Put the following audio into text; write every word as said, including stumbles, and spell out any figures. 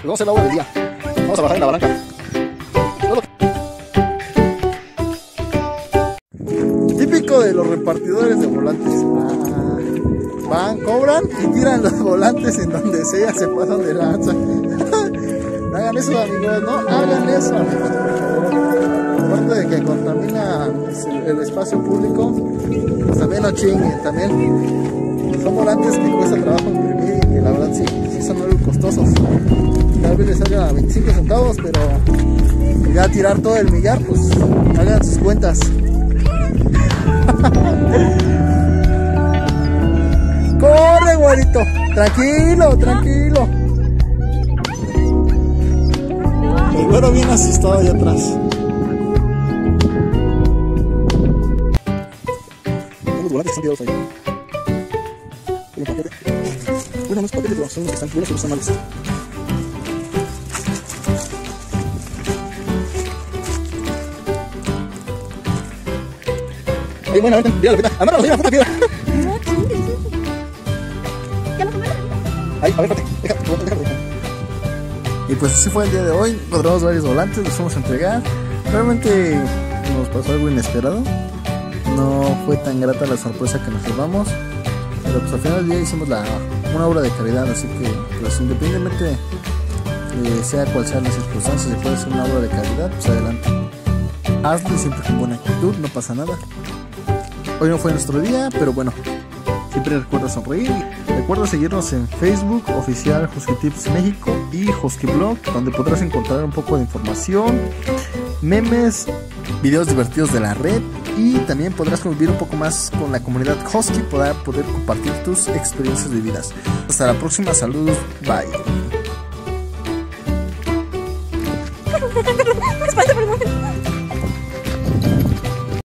Pues vamos a hacer la obra del día. Vamos a bajar en la barranca. Típico de los repartidores de volantes. Ah, van, cobran y tiran los volantes en donde sea, se pasan de lanza. No hagan eso, amigos, no hagan eso, amigos, por favor. Aparte de que contamina el espacio público, pues también no chinguen, también son volantes que cuesta trabajo imprimir y que la verdad sí, sí son muy costosos. Tal vez les salga a veinticinco centavos, pero ya tirar todo el millar, pues hagan sus cuentas. Corre, güerito, tranquilo, tranquilo. El güero bien asustado allá atrás. Los volantes están tirados ahí. Hay un paquete. Bueno, no es paquete, pero son los que están buenos y los están malos. Ahí, bueno, ahorita, mira la pita. Amárralo, mira la puta piedra. Ahí, a ver, espérate. Deja, deja, deja. Y pues así fue el día de hoy. Encontramos varios volantes, los fuimos a entregar. Realmente nos pasó algo inesperado. No fue tan grata la sorpresa que nos llevamos. Pero pues al final del día hicimos la, una obra de caridad. Así que pues independientemente eh, sea cual sea las circunstancias, si puede ser una obra de caridad, pues adelante. Hazlo siempre con buena actitud, no pasa nada. Hoy no fue nuestro día, pero bueno, siempre recuerda sonreír. Recuerda seguirnos en Facebook, oficial Husky Tips México y Husky Blog, donde podrás encontrar un poco de información, memes, videos divertidos de la red y también podrás convivir un poco más con la comunidad Husky para poder compartir tus experiencias vividas. Hasta la próxima, saludos, bye.